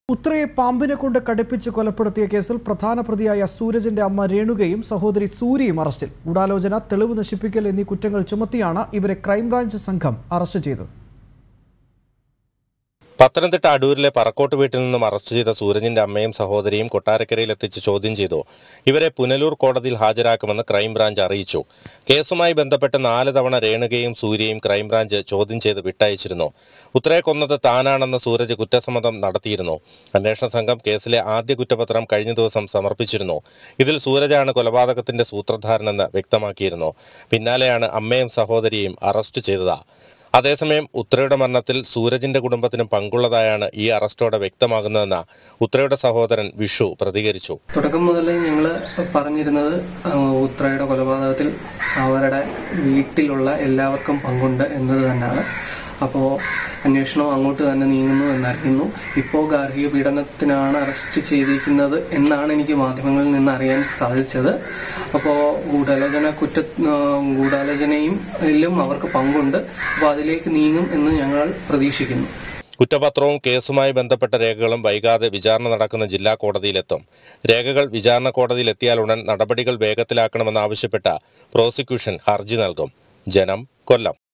ഉത്രയെ പാമ്പിനെ കൊണ്ട് കടിപ്പിച്ച് കൊലപ്പെടുത്തിയ കേസിൽ പ്രധാന പ്രതിയായ സൂരജിന്റെ അമ്മ രേണുകയും സഹോദരി സൂര്യയും അറസ്റ്റിൽ. ഗൂഢാലോചന, തെളിവ് നശിപ്പിക്കൽ എന്നീ കുറ്റങ്ങൾ ചുമത്തിയാണ് ഇവരെ ക്രൈംബ്രാഞ്ച് സംഘം അറസ്റ്റ് ചെയ്തത്. പത്തനംതിട്ട അടൂരിലെ പറക്കോട്ട് വീട്ടിൽ നിന്നും അറസ്റ്റ് ചെയ്ത സൂരജിന്റെ അമ്മയും സഹോദരിയും കൊട്ടാരക്കരയിൽ എത്തിച്ച് ചോദ്യം ചെയ്തു. ഇവരെ പുനലൂർ കോടതിയിൽ ഹാജരാക്കുമെന്ന് ക്രൈംബ്രാഞ്ച് അറിയിച്ചു. കേസുമായി ബന്ധപ്പെട്ട് 4 തവണ രേണുകയും സൂര്യയും ക്രൈംബ്രാഞ്ച് ചോദ്യം ചെയ്ത് വിട്ടയച്ചിരുന്നു. ഉത്രയെ കൊന്നത് താനാണെന്ന് സൂരജ് കുറ്റസമ്മതം നടത്തിയിരുന്നു. അന്വേഷണ സംഘം കേസിലെ ആദ്യ കുറ്റപത്രം കഴിഞ്ഞ ദിവസം സമർപ്പിച്ചിരുന്നു. ഇതിൽ സൂരജാണ് കൊലപാതകത്തിന്റെ സൂത്രധാരനെന്ന് വ്യക്തമാക്കിയിരുന്നു. പിന്നാലെയാണ് അമ്മയും സഹോദരിയും അറസ്റ്റ് ചെയ്തത്. അതേസമയം ഉത്രയുടെ മരണത്തിൽ സൂരജിന്റെ കുടുംബത്തിനും പങ്കുള്ളതായാണ് ഈ അറസ്റ്റോടെ വ്യക്തമാകുന്നതെന്ന് ഉത്രയുടെ സഹോദരൻ വിഷു പ്രതികരിച്ചു. തുടക്കം മുതലേ ഞങ്ങൾ പറഞ്ഞിരുന്നത് ഉത്രയുടെ കൊലപാതകത്തിൽ അവരുടെ വീട്ടിലുള്ള എല്ലാവർക്കും പങ്കുണ്ട് എന്നത് തന്നെയാണ്. അപ്പോൾ അന്വേഷണം അങ്ങോട്ട് തന്നെ നീങ്ങുന്നു എന്നറിയുന്നു. ഇപ്പോൾ ഗാർഹിക പീഡനത്തിനാണ് അറസ്റ്റ് ചെയ്തിരിക്കുന്നത് എന്നാണ് എനിക്ക് മാധ്യമങ്ങളിൽ നിന്ന് അറിയാൻ സാധിച്ചത്. അപ്പോൾ ഗൂഢാലോചനയിലും അവർക്ക് പങ്കുണ്ട്. അപ്പോൾ അതിലേക്ക് നീങ്ങും എന്ന് ഞങ്ങൾ പ്രതീക്ഷിക്കുന്നു. കുറ്റപത്രവും കേസുമായി ബന്ധപ്പെട്ട രേഖകളും വൈകാതെ വിചാരണ നടക്കുന്ന ജില്ലാ കോടതിയിലെത്തും. രേഖകൾ വിചാരണ കോടതിയിലെത്തിയാലുടൻ നടപടികൾ വേഗത്തിലാക്കണമെന്നാവശ്യപ്പെട്ട പ്രോസിക്യൂഷൻ ഹർജി നൽകും. ജനം, കൊല്ലം.